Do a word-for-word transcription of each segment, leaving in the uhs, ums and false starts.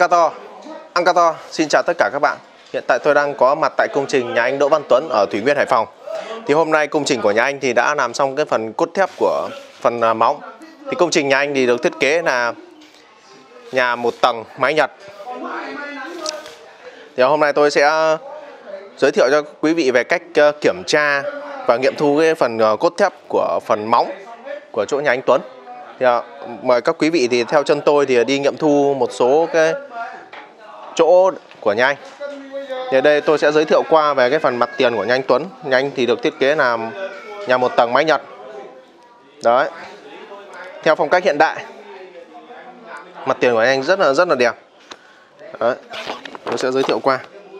Ancator, Ancator, xin chào tất cả các bạn. Hiện tại tôi đang có mặt tại công trình nhà anh Đỗ Văn Tuấn ở Thủy Nguyên, Hải Phòng. Thì hôm nay công trình của nhà anh thì đã làm xong cái phần cốt thép của phần móng. Thì công trình nhà anh thì được thiết kế là nhà một tầng mái Nhật. Thì hôm nay tôi sẽ giới thiệu cho quý vị về cách kiểm tra và nghiệm thu cái phần cốt thép của phần móng của chỗ nhà anh Tuấn. Thì mời các quý vị thì theo chân tôi thì đi nghiệm thu một số cái chỗ của nhà anh. Thì ở đây tôi sẽ giới thiệu qua về cái phần mặt tiền của nhà anh Tuấn. Nhà anh thì được thiết kế là nhà một tầng mái Nhật. Đấy. Theo phong cách hiện đại. Mặt tiền của nhà anh rất là rất là đẹp. Đấy. Tôi sẽ giới thiệu qua.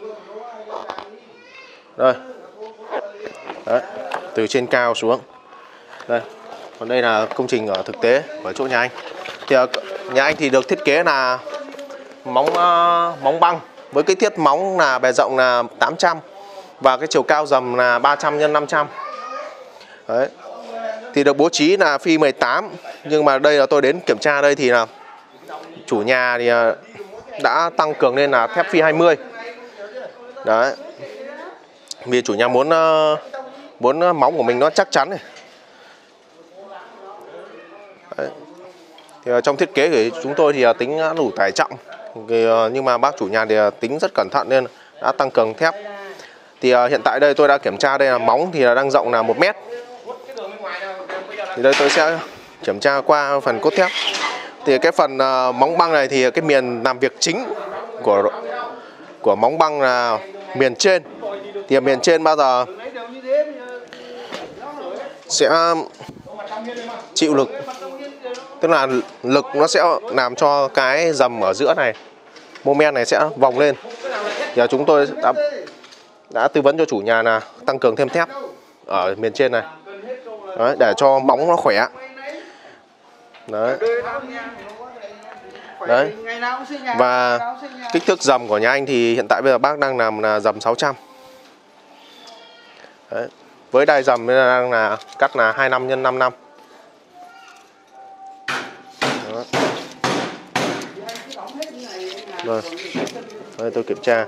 Đây. Đấy. Từ trên cao xuống. Đây. Còn đây là công trình ở thực tế của chỗ nhà anh. Thì nhà anh thì được thiết kế là móng uh, móng băng với kích thước móng là bề rộng là tám trăm và cái chiều cao dầm là ba trăm nhân năm trăm. Đấy. Thì được bố trí là phi mười tám, nhưng mà đây là tôi đến kiểm tra đây thì là chủ nhà thì đã tăng cường lên là thép phi hai mươi. Đấy. Vì chủ nhà muốn muốn móng của mình nó chắc chắn này. Đấy. Thì trong thiết kế của chúng tôi thì tính đủ tải trọng, thì, nhưng mà bác chủ nhà thì tính rất cẩn thận nên đã tăng cường thép. Thì hiện tại đây tôi đã kiểm tra đây là móng thì đang rộng là một mét. Thì đây tôi sẽ kiểm tra qua phần cốt thép. Thì cái phần móng băng này thì cái miền làm việc chính của của móng băng là miền trên. Thì miền trên bao giờ sẽ chịu lực, tức là lực nó sẽ làm cho cái dầm ở giữa này, mô men này sẽ vòng lên. Thì chúng tôi đã, đã tư vấn cho chủ nhà là tăng cường thêm thép ở miền trên này. Đấy, để cho móng nó khỏe. Đấy. Đấy. Và kích thước dầm của nhà anh thì hiện tại bây giờ bác đang làm là dầm sáu trăm. Đấy. Với đai dầm đang là cắt là hai mươi lăm nhân năm mươi lăm. Rồi. Đây tôi kiểm tra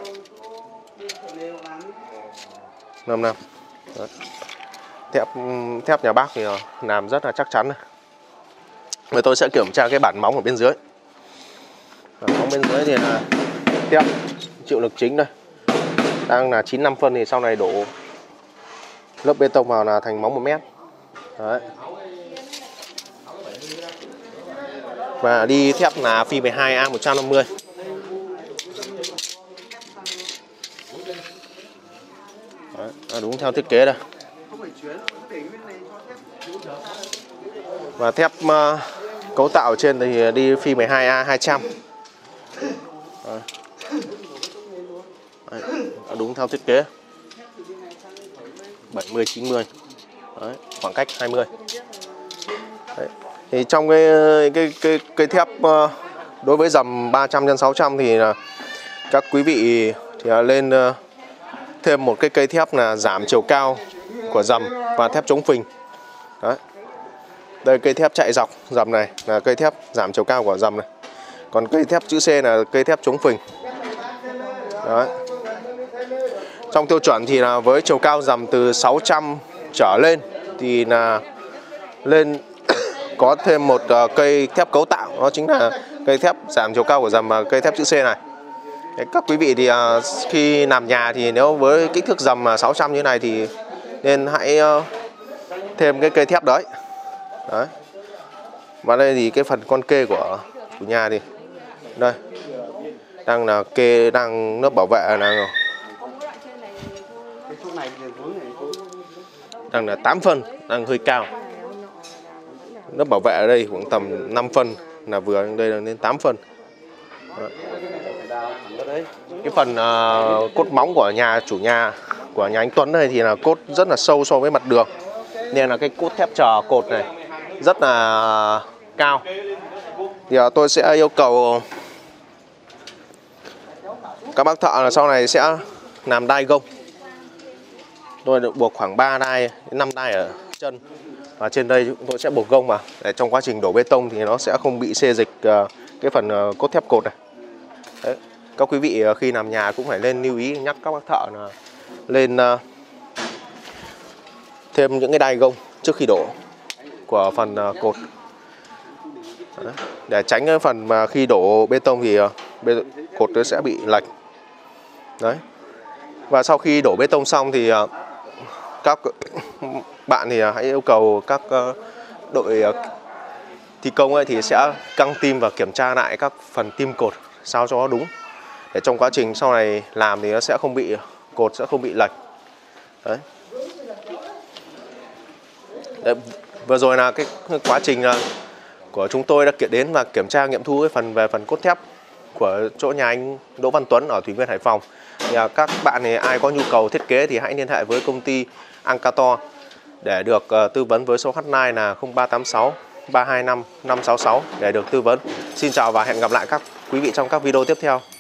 năm năm. Đấy. Thép thép nhà bác thì làm rất là chắc chắn này. Rồi tôi sẽ kiểm tra cái bản móng ở bên dưới. Bản móng bên dưới thì là thép chịu lực chính đây. Đang là chín mươi lăm phân thì sau này đổ lớp bê tông vào là thành móng một mét. Đấy. Và đi thép là phi mười hai A một trăm năm mươi. Đấy, à, đúng theo thiết kế đây. Và thép uh, cấu tạo trên thì đi phi mười hai A hai trăm. Đấy. Đấy, à, đúng theo thiết kế. bảy mươi chín mươi. Đấy, khoảng cách hai mươi. Đấy. Thì trong cái cái cái cái thép uh, đối với dầm ba trăm nhân sáu trăm thì là các quý vị thì lên uh, thêm một cái cây thép là giảm chiều cao của dầm và thép chống phình. Đấy. Đây cây thép chạy dọc dầm này là cây thép giảm chiều cao của dầm này. Còn cây thép chữ C là cây thép chống phình. Đấy. Trong tiêu chuẩn thì là với chiều cao dầm từ sáu trăm trở lên thì là lên có thêm một uh, cây thép cấu tạo, đó chính là cây thép giảm chiều cao của dầm và cây thép chữ C này. Đấy, các quý vị thì uh, khi làm nhà thì nếu với kích thước dầm sáu trăm như này thì nên hãy uh, thêm cái cây thép đấy. Đấy. Và đây thì cái phần con kê của chủ nhà thì đây đang là kê, đang lớp bảo vệ là đang là tám phân, đang hơi cao. Lớp bảo vệ ở đây khoảng tầm năm phân là vừa, đây là đến tám phân. Đấy. Cái phần uh, cốt móng của nhà chủ nhà của nhà anh Tuấn này thì là cốt rất là sâu so với mặt đường, nên là cái cốt thép chờ cột này rất là cao. Thì uh, tôi sẽ yêu cầu các bác thợ là sau này sẽ làm đai gông. Tôi được buộc khoảng ba đai đến năm đai ở chân, và trên đây chúng tôi sẽ buộc gông vào để trong quá trình đổ bê tông thì nó sẽ không bị xê dịch uh, cái phần uh, cốt thép cột này. Đấy. Các quý vị khi làm nhà cũng phải nên lưu ý nhắc các bác thợ là lên uh, thêm những cái đai gông trước khi đổ của phần uh, cột. Đấy. Để tránh cái phần mà khi đổ bê tông thì uh, bê, cột nó sẽ bị lệch. Đấy. Và sau khi đổ bê tông xong thì uh, các bạn thì uh, hãy yêu cầu các uh, đội uh, thi công ấy thì sẽ căng tim và kiểm tra lại các phần tim cột sao cho nó đúng, để trong quá trình sau này làm thì nó sẽ không bị cột sẽ không bị lệch. Đấy. Đấy, vừa rồi là cái quá trình của chúng tôi đã kiện đến và kiểm tra nghiệm thu cái phần về phần cốt thép của chỗ nhà anh Đỗ Văn Tuấn ở Thủy Nguyên, Hải Phòng. Thì các bạn thì ai có nhu cầu thiết kế thì hãy liên hệ với công ty Ancator để được uh, tư vấn với số hotline là không ba tám sáu ba hai năm năm sáu sáu để được tư vấn. Xin chào và hẹn gặp lại các quý vị trong các video tiếp theo.